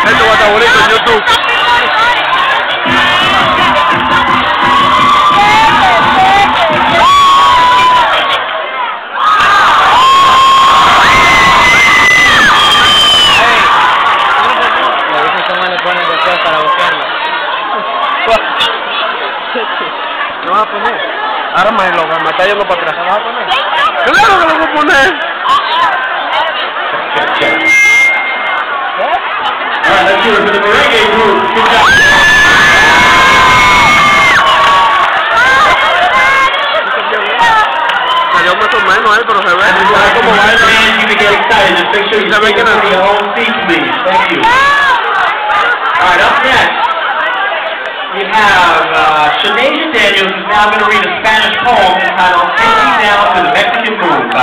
Esto va a estar bonito en YouTube. ¿Lo vas a poner? Ahora me está yendo para atrás. ¿Lo vas a poner? ¡Claro que lo voy a poner! Alright, let's do it for the merengue group. Good job. Salió más o menos ahí, pero se ve como va. You can get excited. Just make sure you stay in your own seat, please. Thank you. Alright, up next, we have Shanasia Daniels, who's now going to read a Spanish poem entitled Take Me Down to the Mexican Moon.